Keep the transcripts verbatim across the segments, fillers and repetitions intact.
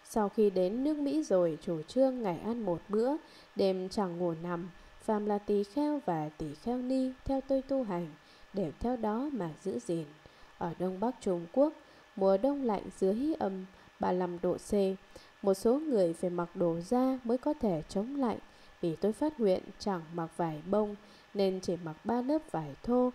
Sau khi đến nước Mỹ rồi chủ trương ngày ăn một bữa, đêm chẳng ngủ nằm, phàm là tỳ kheo và tỳ kheo ni theo tôi tu hành, đều theo đó mà giữ gìn. Ở Đông Bắc Trung Quốc, mùa đông lạnh dưới âm ba mươi lăm độ C, một số người phải mặc đồ da mới có thể chống lạnh. Vì tôi phát nguyện chẳng mặc vải bông nên chỉ mặc ba lớp vải thô,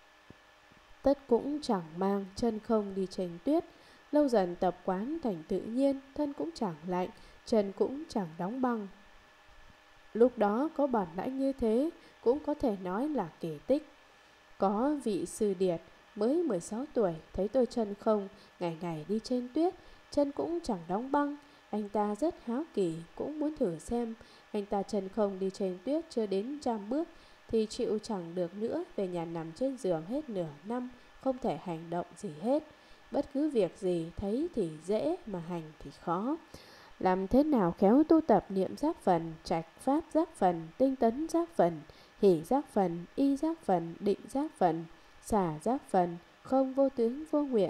tất cũng chẳng mang, chân không đi trên tuyết. Lâu dần tập quán thành tự nhiên, thân cũng chẳng lạnh, chân cũng chẳng đóng băng. Lúc đó có bản lãnh như thế cũng có thể nói là kỳ tích. Có vị sư điệt mới mười sáu tuổi thấy tôi chân không, ngày ngày đi trên tuyết, chân cũng chẳng đóng băng. Anh ta rất háo kỳ, cũng muốn thử xem. Anh ta chân không đi trên tuyết chưa đến trăm bước thì chịu chẳng được nữa, về nhà nằm trên giường hết nửa năm, không thể hành động gì hết. Bất cứ việc gì thấy thì dễ mà hành thì khó. Làm thế nào khéo tu tập niệm giác phần, trạch pháp giác phần, tinh tấn giác phần, hỷ giác phần, y giác phần, định giác phần, xả giác phần, không vô tướng vô nguyện.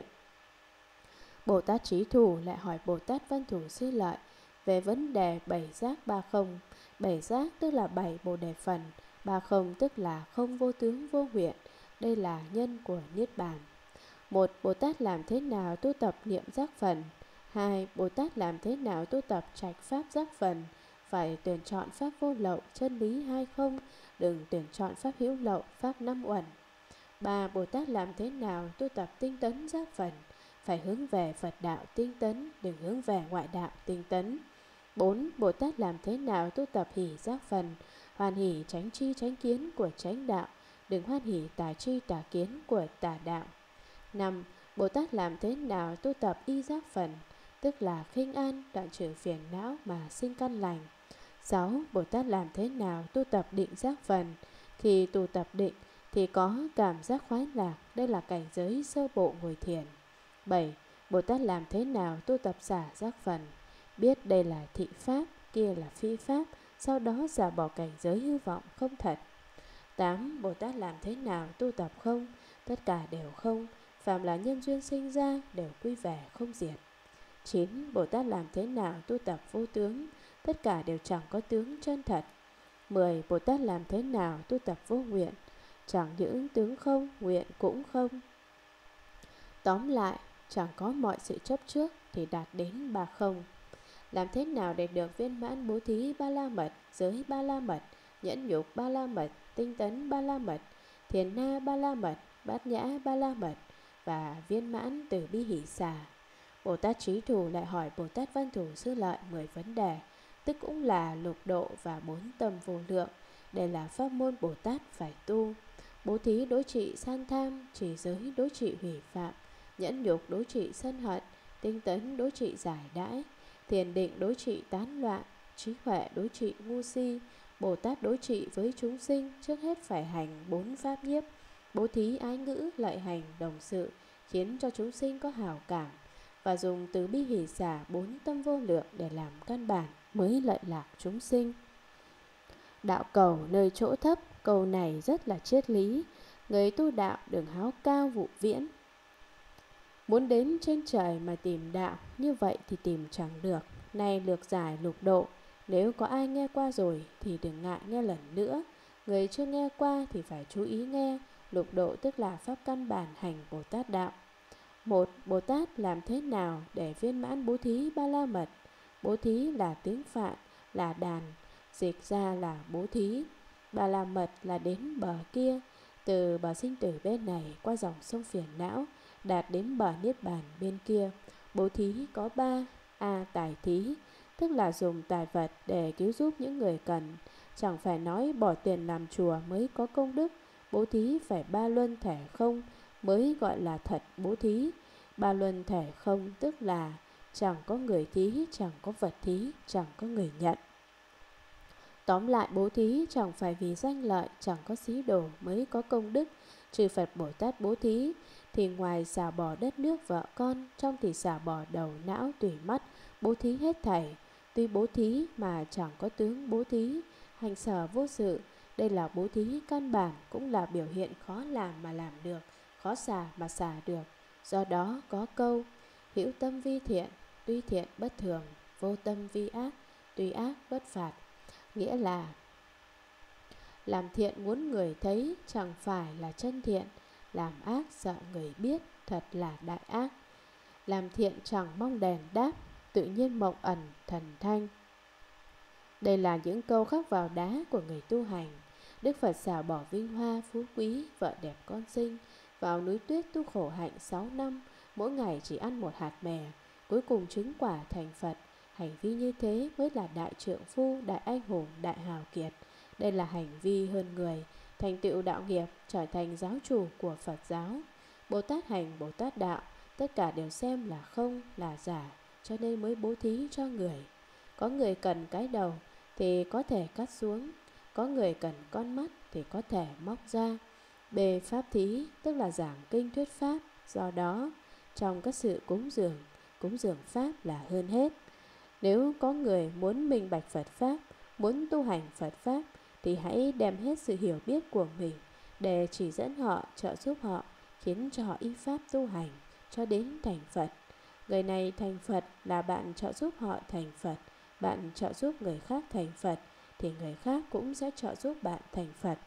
Bồ Tát Trí Thủ lại hỏi Bồ Tát Văn Thủ Sư Lợi về vấn đề bảy giác ba không. Bảy giác tức là bảy bồ đề phần, ba không tức là không vô tướng vô nguyện. Đây là nhân của Niết Bàn. Một, Bồ Tát làm thế nào tu tập niệm giác phần? Hai, Bồ Tát làm thế nào tu tập trạch pháp giác phần? Phải tuyển chọn pháp vô lậu, chân lý hay không? Đừng tuyển chọn pháp hữu lậu, pháp năm uẩn. Ba, Bồ Tát làm thế nào tu tập tinh tấn giác phần? Phải hướng về Phật đạo tinh tấn, đừng hướng về ngoại đạo tinh tấn. Bốn, Bồ Tát làm thế nào tu tập hỷ giác phần? Hoan hỷ tránh tri tránh kiến của chánh đạo, đừng hoan hỷ tà tri tà kiến của tà đạo. Năm, Bồ Tát làm thế nào tu tập y giác phần? Tức là khinh an, đoạn trừ phiền não mà sinh căn lành. Sáu, Bồ Tát làm thế nào tu tập định giác phần? Khi tu tập định thì có cảm giác khoái lạc, đây là cảnh giới sơ bộ ngồi thiền. Bảy, Bồ Tát làm thế nào tu tập xả giác phần? Biết đây là thị pháp, kia là phi pháp, sau đó xả bỏ cảnh giới hư vọng không thật. Tám, Bồ Tát làm thế nào tu tập không? Tất cả đều không, phàm là nhân duyên sinh ra đều quy về không diệt. Chín, Bồ Tát làm thế nào tu tập vô tướng? Tất cả đều chẳng có tướng chân thật. Mười, Bồ Tát làm thế nào tu tập vô nguyện? Chẳng những tướng không, nguyện cũng không. Tóm lại, chẳng có mọi sự chấp trước thì đạt đến ba không. Làm thế nào để được viên mãn bố thí ba la mật, giới ba la mật, nhẫn nhục ba la mật, tinh tấn ba la mật, thiền na ba la mật, bát nhã ba la mật và viên mãn từ bi hỷ xả? Bồ Tát Trí Thủ lại hỏi Bồ Tát Văn Thủ Sư Lợi mười vấn đề, tức cũng là lục độ và bốn tâm vô lượng. Đây là pháp môn Bồ Tát phải tu. Bố thí đối trị san tham, trì giới đối trị hủy phạm, nhẫn nhục đối trị sân hận, tinh tấn đối trị giải đãi, thiền định đối trị tán loạn, trí huệ đối trị ngu si. Bồ Tát đối trị với chúng sinh trước hết phải hành bốn pháp nhiếp, bố thí ái ngữ, lợi hành, đồng sự, khiến cho chúng sinh có hảo cảm, và dùng từ bi hỷ xả bốn tâm vô lượng để làm căn bản mới lợi lạc chúng sinh. Đạo cầu nơi chỗ thấp, câu này rất là triết lý. Người tu đạo đừng háo cao vụ viễn, muốn đến trên trời mà tìm đạo, như vậy thì tìm chẳng được. Nay lược giải lục độ, nếu có ai nghe qua rồi thì đừng ngại nghe lần nữa. Người chưa nghe qua thì phải chú ý nghe. Lục độ tức là pháp căn bản hành Bồ Tát đạo. Một, Bồ Tát làm thế nào để viên mãn bố thí ba la mật? Bố thí là tiếng Phạn, là đàn, dịch ra là bố thí. Ba la mật là đến bờ kia, từ bờ sinh tử bên này qua dòng sông phiền não, đạt đến bờ niết bàn bên kia. Bố thí có ba. A. Tài thí, tức là dùng tài vật để cứu giúp những người cần. Chẳng phải nói bỏ tiền làm chùa mới có công đức. Bố thí phải ba luân thể không mới gọi là thật bố thí. Ba luân thể không tức là chẳng có người thí, chẳng có vật thí, chẳng có người nhận. Tóm lại, bố thí chẳng phải vì danh lợi, chẳng có xí đồ mới có công đức. Chư Phật Bồ Tát bố thí thì ngoài xả bỏ đất nước vợ con, trong thì xả bỏ đầu não tủy mắt, bố thí hết thảy. Tuy bố thí mà chẳng có tướng bố thí, hành sở vô sự. Đây là bố thí căn bản, cũng là biểu hiện khó làm mà làm được, khó xả mà xả được. Do đó có câu hữu tâm vi thiện, tuy thiện bất thường. vô tâm vi ác, tuy ác bất phạt. Nghĩa là làm thiện muốn người thấy chẳng phải là chân thiện, làm ác sợ người biết thật là đại ác. Làm thiện chẳng mong đèn đáp, tự nhiên mộng ẩn thần thanh. Đây là những câu khắc vào đá của người tu hành. Đức Phật xả bỏ vinh hoa phú quý, vợ đẹp con sinh, vào núi tuyết tu khổ hạnh sáu năm, mỗi ngày chỉ ăn một hạt mè, cuối cùng chứng quả thành Phật. Hành vi như thế mới là đại trượng phu, đại anh hùng, đại hào kiệt. Đây là hành vi hơn người, thành tựu đạo nghiệp, trở thành giáo chủ của Phật giáo. Bồ Tát hành, Bồ Tát đạo, tất cả đều xem là không, là giả, cho nên mới bố thí cho người. Có người cần cái đầu thì có thể cắt xuống, có người cần con mắt thì có thể móc ra. Bề pháp thí tức là giảng kinh thuyết pháp. Do đó trong các sự cúng dường, cúng dường pháp là hơn hết. Nếu có người muốn minh bạch Phật pháp, muốn tu hành Phật pháp, thì hãy đem hết sự hiểu biết của mình để chỉ dẫn họ, trợ giúp họ, khiến cho họ y pháp tu hành cho đến thành Phật. Người này thành Phật là bạn trợ giúp họ thành Phật. Bạn trợ giúp người khác thành Phật thì người khác cũng sẽ trợ giúp bạn thành Phật.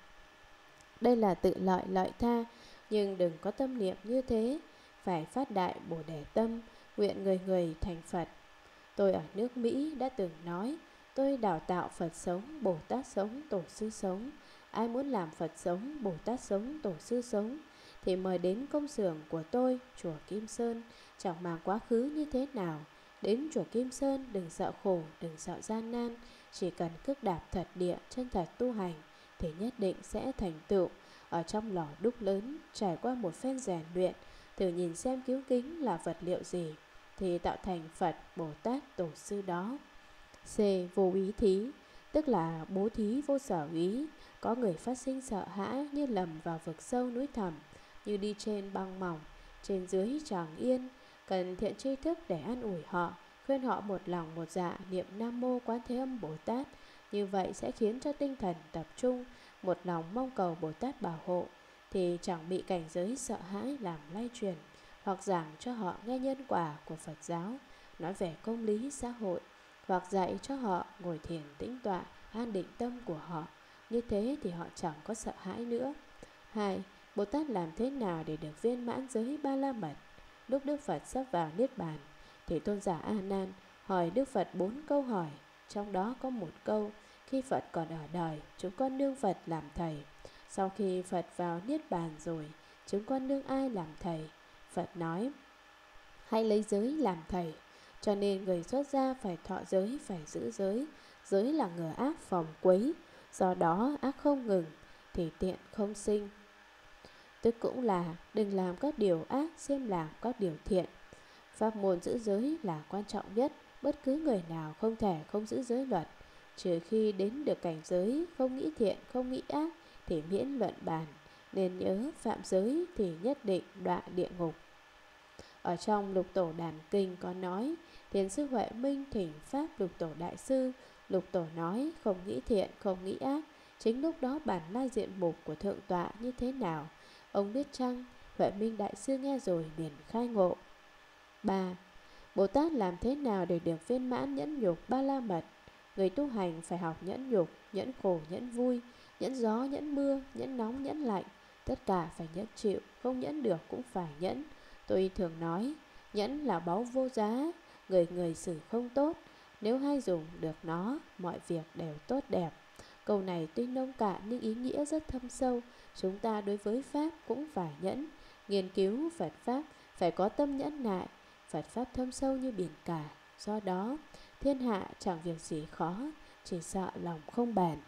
Đây là tự lợi lợi tha, nhưng đừng có tâm niệm như thế. Phải phát đại Bồ Đề tâm, nguyện người người thành Phật. Tôi ở nước Mỹ đã từng nói, tôi đào tạo Phật sống, Bồ Tát sống, Tổ sư sống. Ai muốn làm Phật sống, Bồ Tát sống, Tổ sư sống thì mời đến công xưởng của tôi, chùa Kim Sơn. Chẳng màng quá khứ như thế nào, đến chùa Kim Sơn đừng sợ khổ, đừng sợ gian nan. Chỉ cần cước đạp thật địa, chân thật tu hành thì nhất định sẽ thành tựu. Ở trong lò đúc lớn, trải qua một phen rèn luyện, thử nhìn xem cứu kính là vật liệu gì thì tạo thành Phật, Bồ Tát, Tổ sư đó. C. Vô úy thí, tức là bố thí vô sở úy. Có người phát sinh sợ hãi như lầm vào vực sâu núi thẳm, như đi trên băng mỏng, trên dưới chẳng yên. Cần thiện tri thức để an ủi họ, khuyên họ một lòng một dạ niệm Nam Mô Quán Thế Âm Bồ Tát. Như vậy sẽ khiến cho tinh thần tập trung, một lòng mong cầu Bồ Tát bảo hộ, thì chẳng bị cảnh giới sợ hãi làm lay truyền. Hoặc giảng cho họ nghe nhân quả của Phật giáo, nói về công lý xã hội, hoặc dạy cho họ ngồi thiền tĩnh tọa, an định tâm của họ. Như thế thì họ chẳng có sợ hãi nữa. Hai. Bồ Tát làm thế nào để được viên mãn giới ba la mật? Lúc Đức Phật sắp vào Niết Bàn thì tôn giả A Nan hỏi Đức Phật bốn câu hỏi. Trong đó có một câu: khi Phật còn ở đời, chúng con nương Phật làm thầy. Sau khi Phật vào Niết Bàn rồi, chúng con nương ai làm thầy? Phật nói: hãy lấy giới làm thầy. Cho nên người xuất gia phải thọ giới, phải giữ giới. Giới là ngừa ác phòng quấy. Do đó ác không ngừng thì tiện không sinh. Tức cũng là đừng làm các điều ác, xem làm các điều thiện. Pháp môn giữ giới là quan trọng nhất. Bất cứ người nào không thể không giữ giới luật, trừ khi đến được cảnh giới không nghĩ thiện, không nghĩ ác thì miễn luận bàn. Nên nhớ phạm giới thì nhất định đọa địa ngục. Ở trong Lục Tổ Đàn Kinh có nói, Thiền sư Huệ Minh thỉnh Pháp Lục Tổ Đại Sư. Lục Tổ nói không nghĩ thiện, không nghĩ ác. Chính lúc đó bản lai diện mục của Thượng Tọa như thế nào, ông biết chăng? Huệ Minh Đại Sư nghe rồi liền khai ngộ. Ba. Bồ Tát làm thế nào để được viên mãn nhẫn nhục ba la mật? Người tu hành phải học nhẫn nhục, nhẫn khổ, nhẫn vui, nhẫn gió, nhẫn mưa, nhẫn nóng, nhẫn lạnh. Tất cả phải nhẫn chịu, không nhẫn được cũng phải nhẫn. Tôi thường nói, nhẫn là báu vô giá, người người xử không tốt. Nếu hay dùng được nó, mọi việc đều tốt đẹp. Câu này tuy nông cạn nhưng ý nghĩa rất thâm sâu. Chúng ta đối với Pháp cũng phải nhẫn. Nghiên cứu Phật Pháp phải có tâm nhẫn nại. Phật Pháp thâm sâu như biển cả. Do đó, thiên hạ chẳng việc gì khó, chỉ sợ lòng không bền.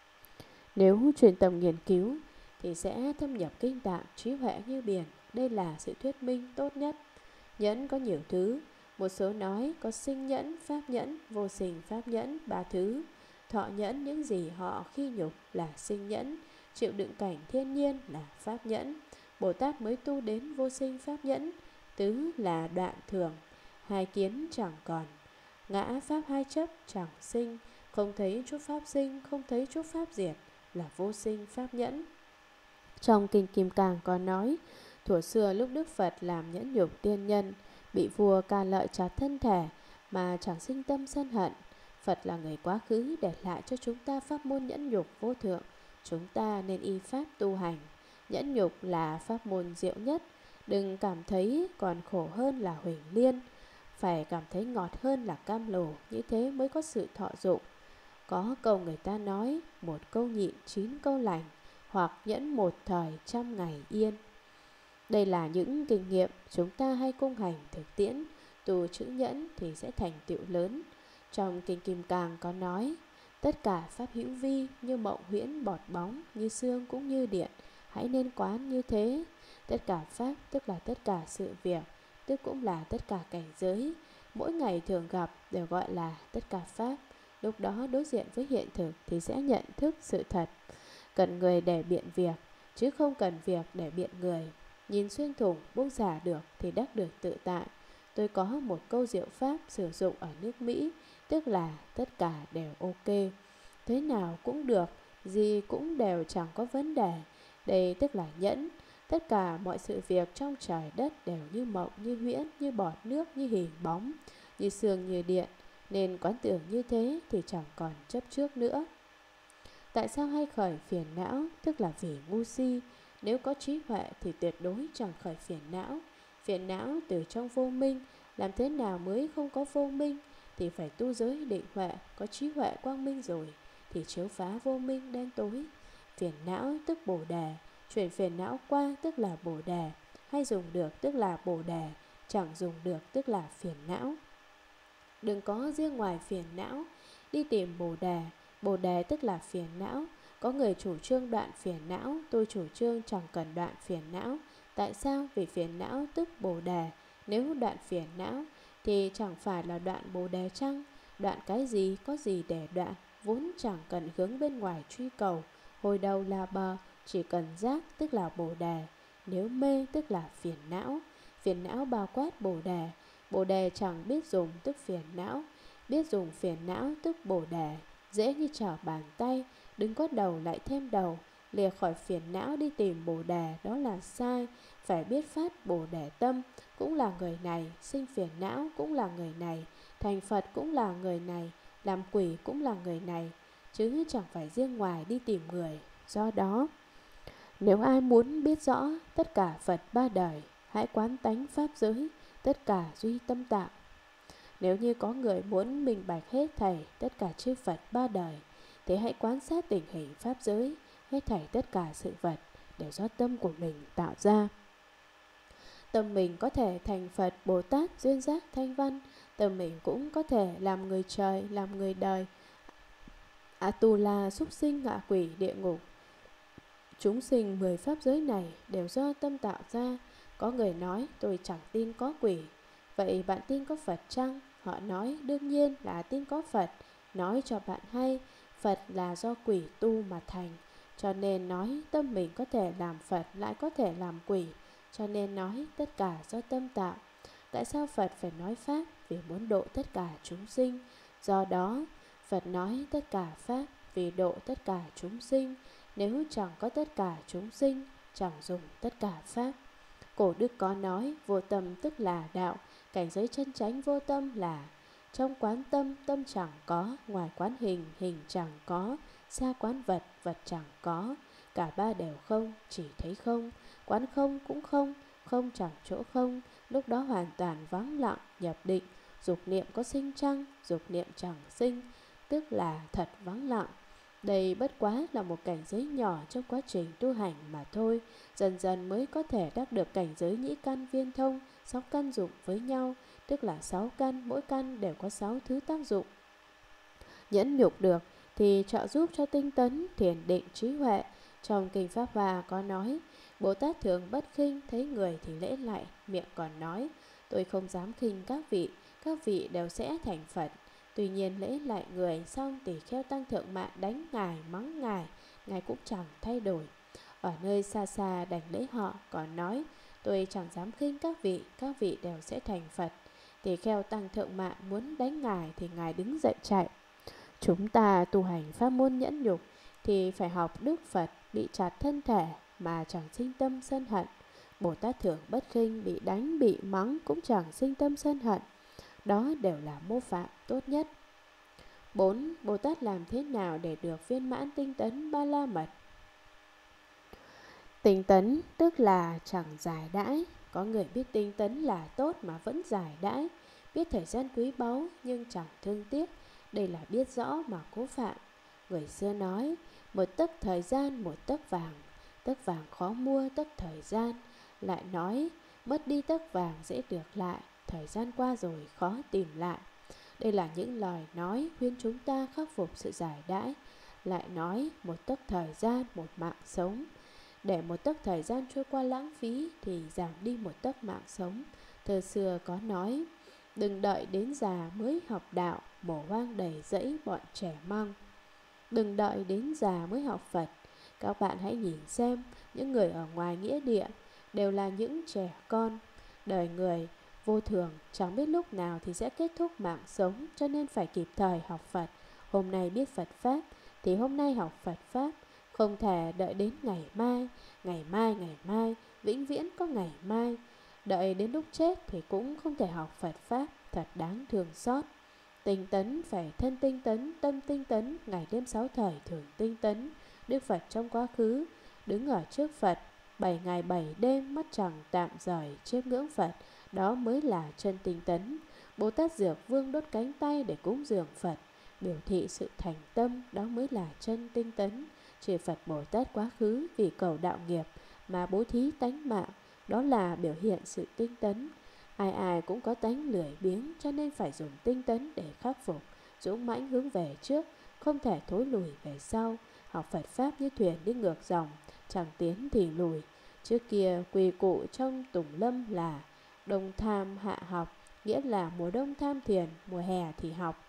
Nếu truyền tâm nghiên cứu thì sẽ thâm nhập kinh tạng, trí huệ như biển. Đây là sự thuyết minh tốt nhất. Nhẫn có nhiều thứ. Một số nói có sinh nhẫn, pháp nhẫn, vô sinh pháp nhẫn, ba thứ. Thọ nhẫn những gì họ khi nhục là sinh nhẫn, chịu đựng cảnh thiên nhiên là pháp nhẫn. Bồ Tát mới tu đến vô sinh pháp nhẫn, tứ là đoạn thường, hai kiến chẳng còn, ngã pháp hai chấp chẳng sinh, không thấy chút pháp sinh, không thấy chút pháp diệt là vô sinh pháp nhẫn. Trong Kinh Kim Cang có nói, thuở xưa lúc Đức Phật làm nhẫn nhục tiên nhân, bị vua ca lợi chặt thân thể, mà chẳng sinh tâm sân hận. Phật là người quá khứ để lại cho chúng ta pháp môn nhẫn nhục vô thượng. Chúng ta nên y pháp tu hành. Nhẫn nhục là pháp môn diệu nhất. Đừng cảm thấy còn khổ hơn là huỳnh liên, phải cảm thấy ngọt hơn là cam lồ, như thế mới có sự thọ dụng. Có câu người ta nói, một câu nhịn chín câu lành, hoặc nhẫn một thời trăm ngày yên. Đây là những kinh nghiệm chúng ta hay cung hành thực tiễn. Tu chữ nhẫn thì sẽ thành tựu lớn. Trong Kinh Kim Cang có nói, tất cả pháp hữu vi như mộng huyễn bọt bóng, như sương cũng như điện, hãy nên quán như thế. Tất cả pháp tức là tất cả sự việc, tức cũng là tất cả cảnh giới, mỗi ngày thường gặp đều gọi là tất cả pháp. Lúc đó đối diện với hiện thực thì sẽ nhận thức sự thật. Cần người để biện việc, chứ không cần việc để biện người. Nhìn xuyên thủng buông xả được thì đắc được tự tại. Tôi có một câu diệu pháp sử dụng ở nước Mỹ, tức là tất cả đều ok, thế nào cũng được, gì cũng đều chẳng có vấn đề. Đây tức là nhẫn. Tất cả mọi sự việc trong trời đất đều như mộng, như huyễn, như bọt nước, như hình bóng, như sương, như điện. Nên quán tưởng như thế thì chẳng còn chấp trước nữa. Tại sao hay khởi phiền não? Tức là vì ngu si. Nếu có trí huệ thì tuyệt đối chẳng khởi phiền não. Phiền não từ trong vô minh. Làm thế nào mới không có vô minh? Thì phải tu giới định huệ. Có trí huệ quang minh rồi thì chiếu phá vô minh đen tối. Phiền não tức bồ đề. Chuyển phiền não qua tức là bồ đề. Hay dùng được tức là bồ đề, chẳng dùng được tức là phiền não. Đừng có riêng ngoài phiền não đi tìm bồ đề. Bồ đề tức là phiền não. Có người chủ trương đoạn phiền não, tôi chủ trương chẳng cần đoạn phiền não. Tại sao? Vì phiền não tức bồ đề. Nếu đoạn phiền não thì chẳng phải là đoạn bồ đề chăng? Đoạn cái gì, có gì để đoạn? Vốn chẳng cần hướng bên ngoài truy cầu. Hồi đầu là bờ, chỉ cần giác tức là bồ đề. Nếu mê tức là phiền não. Phiền não bao quát bồ đề. Bồ đề chẳng biết dùng tức phiền não. Biết dùng phiền não tức bồ đề. Dễ như trở bàn tay. Đừng có đầu lại thêm đầu. Lìa khỏi phiền não đi tìm bồ đề, đó là sai. Phải biết phát bồ đề tâm, cũng là người này. Sinh phiền não cũng là người này. Thành Phật cũng là người này. Làm quỷ cũng là người này, chứ chẳng phải riêng ngoài đi tìm người. Do đó, nếu ai muốn biết rõ tất cả Phật ba đời, hãy quán tánh pháp giới, tất cả duy tâm tạo. Nếu như có người muốn minh bạch hết thảy tất cả chư Phật ba đời, thì hãy quan sát tình hình pháp giới, hết thảy tất cả sự vật đều do tâm của mình tạo ra. Tâm mình có thể thành Phật, Bồ Tát, duyên giác, thanh văn. Tâm mình cũng có thể làm người trời, làm người đời, Atula, súc sinh, ngạ quỷ, địa ngục. Chúng sinh mười pháp giới này đều do tâm tạo ra. Có người nói tôi chẳng tin có quỷ. Vậy bạn tin có Phật chăng? Họ nói đương nhiên là tin có Phật. Nói cho bạn hay, Phật là do quỷ tu mà thành. Cho nên nói tâm mình có thể làm Phật lại có thể làm quỷ. Cho nên nói tất cả do tâm tạo. Tại sao Phật phải nói Pháp? Vì muốn độ tất cả chúng sinh. Do đó Phật nói tất cả Pháp vì độ tất cả chúng sinh. Nếu chẳng có tất cả chúng sinh, chẳng dùng tất cả Pháp. Cổ đức có nói vô tâm tức là đạo. Cảnh giới chân chánh vô tâm là trong quán tâm, tâm chẳng có. Ngoài quán hình, hình chẳng có. Xa quán vật, vật chẳng có. Cả ba đều không, chỉ thấy không. Quán không cũng không, không chẳng chỗ không. Lúc đó hoàn toàn vắng lặng, nhập định. Dục niệm có sinh chăng? Dục niệm chẳng sinh, tức là thật vắng lặng. Đây bất quá là một cảnh giới nhỏ trong quá trình tu hành mà thôi. Dần dần mới có thể đắc được cảnh giới nhĩ căn viên thông, sáu căn dụng với nhau, tức là sáu căn, mỗi căn đều có sáu thứ tác dụng. Nhẫn nhục được thì trợ giúp cho tinh tấn, thiền định, trí huệ. Trong Kinh Pháp Hoa có nói, Bồ Tát thường bất khinh, thấy người thì lễ lại, miệng còn nói, tôi không dám khinh các vị, các vị đều sẽ thành Phật. Tuy nhiên lễ lại người xong, tỳ kheo tăng thượng mạng đánh ngài, mắng ngài, ngài cũng chẳng thay đổi. Ở nơi xa xa đành lễ họ, còn nói, tôi chẳng dám khinh các vị, các vị đều sẽ thành Phật. Tỳ kheo tăng thượng mạng muốn đánh ngài thì ngài đứng dậy chạy. Chúng ta tu hành pháp môn nhẫn nhục thì phải học Đức Phật, bị chặt thân thể mà chẳng sinh tâm sân hận. Bồ Tát thường bất khinh, bị đánh, bị mắng cũng chẳng sinh tâm sân hận. đó đều là mô phạm tốt nhất. Bốn. Bồ Tát làm thế nào để được viên mãn tinh tấn ba la mật? Tinh tấn tức là chẳng giải đãi. Có người biết tinh tấn là tốt mà vẫn giải đãi, biết thời gian quý báu nhưng chẳng thương tiếc, đây là biết rõ mà cố phạm. Người xưa nói, một tấc thời gian một tấc vàng, tấc vàng khó mua tấc thời gian. Lại nói, mất đi tấc vàng dễ được lại, thời gian qua rồi khó tìm lại. Đây là những lời nói khuyên chúng ta khắc phục sự giải đãi. Lại nói, một tấc thời gian một mạng sống. Để một tấc thời gian trôi qua lãng phí thì giảm đi một tấc mạng sống. Thơ xưa có nói, đừng đợi đến già mới học đạo, mổ hoang đầy rẫy bọn trẻ măng. Đừng đợi đến già mới học Phật. Các bạn hãy nhìn xem, những người ở ngoài nghĩa địa đều là những trẻ con. Đời người vô thường, chẳng biết lúc nào thì sẽ kết thúc mạng sống, cho nên phải kịp thời học Phật. Hôm nay biết Phật Pháp thì hôm nay học Phật Pháp, không thể đợi đến ngày mai. Ngày mai, ngày mai, vĩnh viễn có ngày mai. Đợi đến lúc chết thì cũng không thể học Phật Pháp, thật đáng thương xót. Tinh tấn phải thân tinh tấn, tâm tinh tấn, ngày đêm sáu thời thường tinh tấn. Đức Phật trong quá khứ, đứng ở trước Phật, bảy ngày bảy đêm mắt chẳng tạm rời trước ngưỡng Phật, đó mới là chân tinh tấn. Bồ Tát Dược Vương đốt cánh tay để cúng dường Phật, biểu thị sự thành tâm, đó mới là chân tinh tấn. Chư Phật Bồ Tát quá khứ vì cầu đạo nghiệp mà bố thí tánh mạng, đó là biểu hiện sự tinh tấn. Ai ai cũng có tánh lười biếng, cho nên phải dùng tinh tấn để khắc phục, dũng mãnh hướng về trước, không thể thối lùi về sau. Học Phật Pháp như thuyền đi ngược dòng, chẳng tiến thì lùi. Trước kia quy cụ trong tùng lâm là đông tham hạ học, nghĩa là mùa đông tham thiền, mùa hè thì học.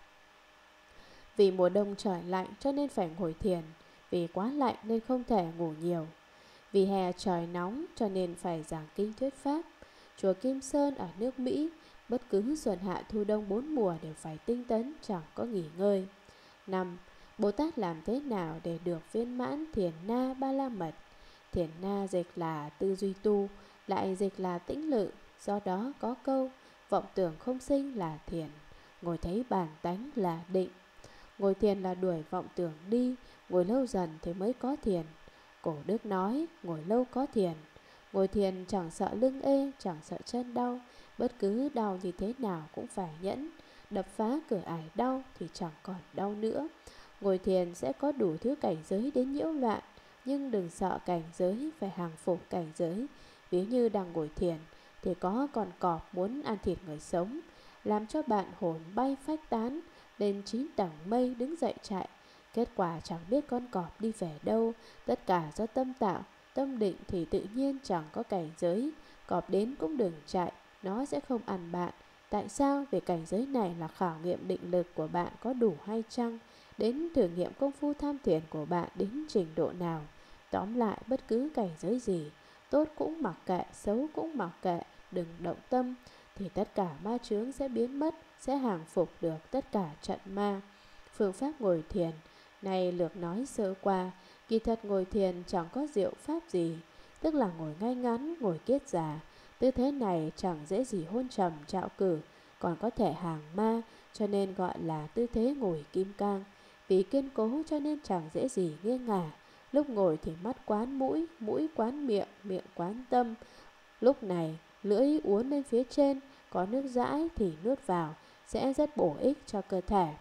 Vì mùa đông trời lạnh cho nên phải ngồi thiền, vì quá lạnh nên không thể ngủ nhiều. Vì hè trời nóng cho nên phải giảng kinh thuyết pháp. Chùa Kim Sơn ở nước Mỹ, bất cứ xuân hạ thu đông bốn mùa đều phải tinh tấn, chẳng có nghỉ ngơi. Năm. Bồ Tát làm thế nào để được viên mãn thiền na ba la mật? Thiền na dịch là tư duy tu, lại dịch là tĩnh lự. Do đó có câu, vọng tưởng không sinh là thiền, ngồi thấy bản tánh là định. Ngồi thiền là đuổi vọng tưởng đi, ngồi lâu dần thì mới có thiền. Cổ đức nói, ngồi lâu có thiền. Ngồi thiền chẳng sợ lưng ê, chẳng sợ chân đau, bất cứ đau như thế nào cũng phải nhẫn. Đập phá cửa ải đau thì chẳng còn đau nữa. Ngồi thiền sẽ có đủ thứ cảnh giới đến nhiễu loạn, nhưng đừng sợ cảnh giới, phải hàng phục cảnh giới. Ví như đang ngồi thiền thì có con cọp muốn ăn thịt người sống, làm cho bạn hồn bay phách tán, lên chín tầng mây đứng dậy chạy. Kết quả chẳng biết con cọp đi về đâu, tất cả do tâm tạo. Tâm định thì tự nhiên chẳng có cảnh giới, cọp đến cũng đừng chạy, nó sẽ không ăn bạn. Tại sao? Vì cảnh giới này là khảo nghiệm định lực của bạn có đủ hay chăng, đến thử nghiệm công phu tham thiền của bạn đến trình độ nào. Tóm lại, bất cứ cảnh giới gì, tốt cũng mặc kệ, xấu cũng mặc kệ, đừng động tâm, thì tất cả ma chướng sẽ biến mất, sẽ hàng phục được tất cả trận ma. Phương pháp ngồi thiền này lược nói sơ qua, kỳ thật ngồi thiền chẳng có diệu pháp gì, tức là ngồi ngay ngắn, ngồi kiết già. Tư thế này chẳng dễ gì hôn trầm trạo cử, còn có thể hàng ma, cho nên gọi là tư thế ngồi kim cang. Vì kiên cố cho nên chẳng dễ gì nghiêng ngả. Lúc ngồi thì mắt quán mũi, mũi quán miệng, miệng quán tâm. Lúc này lưỡi uốn lên phía trên, có nước dãi thì nuốt vào, sẽ rất bổ ích cho cơ thể.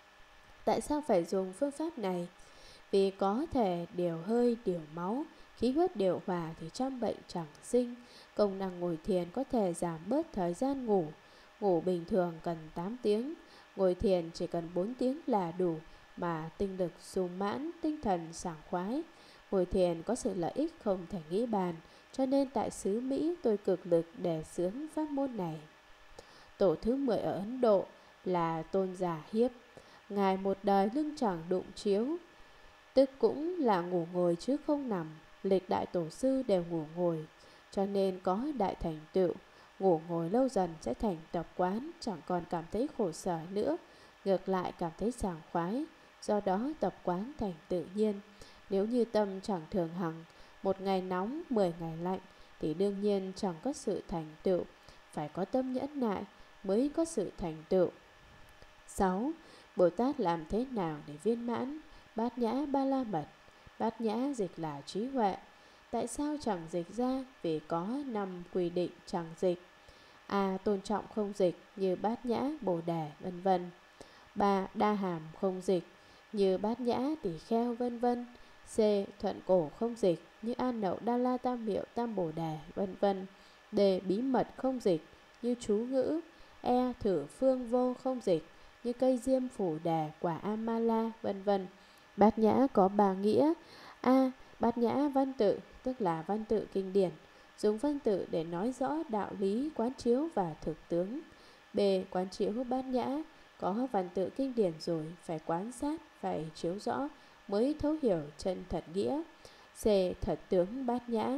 Tại sao phải dùng phương pháp này? Vì có thể điều hơi, điều máu, khí huyết điều hòa thì trăm bệnh chẳng sinh. Công năng ngồi thiền có thể giảm bớt thời gian ngủ. Ngủ bình thường cần tám tiếng, ngồi thiền chỉ cần bốn tiếng là đủ, mà tinh lực sung mãn, tinh thần sảng khoái. Ngồi thiền có sự lợi ích không thể nghĩ bàn, cho nên tại xứ Mỹ tôi cực lực đề xướng pháp môn này. Tổ thứ mười ở Ấn Độ là Tôn Giả Hiếp. Ngài một đời lưng chẳng đụng chiếu, tức cũng là ngủ ngồi chứ không nằm. Lịch đại tổ sư đều ngủ ngồi, cho nên có đại thành tựu. Ngủ ngồi lâu dần sẽ thành tập quán, chẳng còn cảm thấy khổ sở nữa, ngược lại cảm thấy sảng khoái. Do đó tập quán thành tự nhiên. Nếu như tâm chẳng thường hằng, một ngày nóng, mười ngày lạnh, thì đương nhiên chẳng có sự thành tựu. Phải có tâm nhẫn nại, mới có sự thành tựu. Sáu. Bồ Tát làm thế nào để viên mãn? Bát Nhã Ba La Mật. Bát Nhã dịch là trí huệ. Tại sao chẳng dịch ra? Vì có năm quy định chẳng dịch. A. Tôn trọng không dịch như Bát Nhã, Bồ Đề, vân vân. Ba. Đa hàm không dịch như Bát Nhã, Tỳ Kheo, vân vân. C. Thuận cổ không dịch như An Nậu, Đa La, Tam Miệu, Tam Bồ Đề, vân vân. D. Bí mật không dịch như chú ngữ. E. Thử phương vô không dịch như cây diêm, phủ đề, quả Amala, vân vân. Bát Nhã có ba nghĩa. A. Bát Nhã văn tự, tức là văn tự kinh điển, dùng văn tự để nói rõ đạo lý quán chiếu và thực tướng. B. Quán chiếu Bát Nhã, có văn tự kinh điển rồi phải quan sát, phải chiếu rõ mới thấu hiểu chân thật nghĩa. C. Thật tướng Bát Nhã,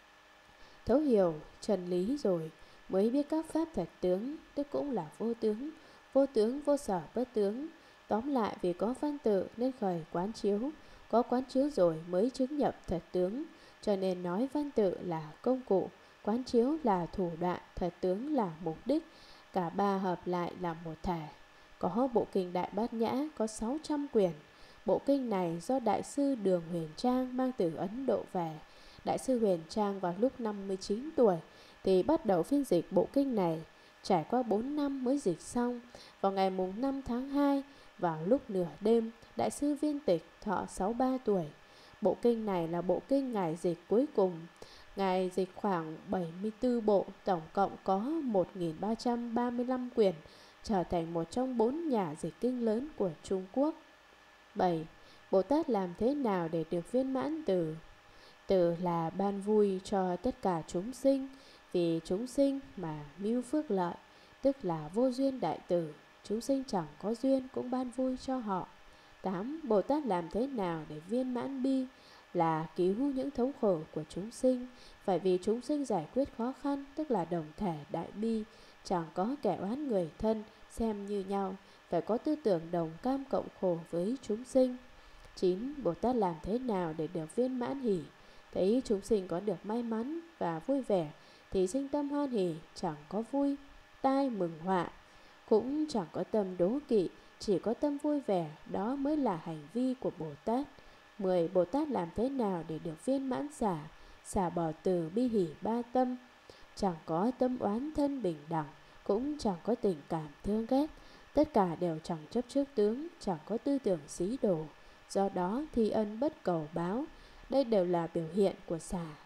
thấu hiểu chân lý rồi mới biết các pháp thật tướng, tức cũng là vô tướng. Vô tướng vô sở bất tướng. Tóm lại, vì có văn tự nên khởi quán chiếu, có quán chiếu rồi mới chứng nhập thật tướng. Cho nên nói văn tự là công cụ, quán chiếu là thủ đoạn, thật tướng là mục đích. Cả ba hợp lại là một thể. Có bộ kinh Đại Bát Nhã có sáu trăm quyển. Bộ kinh này do Đại sư Đường Huyền Trang mang từ Ấn Độ về. Đại sư Huyền Trang vào lúc năm mươi chín tuổi thì bắt đầu phiên dịch bộ kinh này. Trải qua bốn năm mới dịch xong. Vào ngày mùng năm tháng hai, vào lúc nửa đêm, Đại sư Viên Tịch thọ sáu mươi ba tuổi. Bộ kinh này là bộ kinh Ngài dịch cuối cùng. Ngài dịch khoảng bảy mươi tư bộ, tổng cộng có một nghìn ba trăm ba mươi lăm quyển, trở thành một trong bốn nhà dịch kinh lớn của Trung Quốc. Bảy. Bồ Tát làm thế nào để được viên mãn từ? Từ là ban vui cho tất cả chúng sinh, vì chúng sinh mà mưu phước lợi, tức là vô duyên đại từ. Chúng sinh chẳng có duyên cũng ban vui cho họ. Tám. Bồ Tát làm thế nào để viên mãn bi? Là cứu những thống khổ của chúng sinh, phải vì chúng sinh giải quyết khó khăn, tức là đồng thể đại bi, chẳng có kẻ oán người thân, xem như nhau, phải có tư tưởng đồng cam cộng khổ với chúng sinh. Chín. Bồ Tát làm thế nào để được viên mãn hỷ? Thấy chúng sinh có được may mắn và vui vẻ thì sinh tâm hoan hỷ, chẳng có vui tai mừng họa, cũng chẳng có tâm đố kỵ, chỉ có tâm vui vẻ, đó mới là hành vi của Bồ Tát. Mười. Bồ Tát làm thế nào để được viên mãn xả? Xả bỏ từ bi hỷ ba tâm, chẳng có tâm oán thân bình đẳng, cũng chẳng có tình cảm thương ghét, tất cả đều chẳng chấp trước tướng, chẳng có tư tưởng xí đồ, do đó thi ân bất cầu báo. Đây đều là biểu hiện của xả.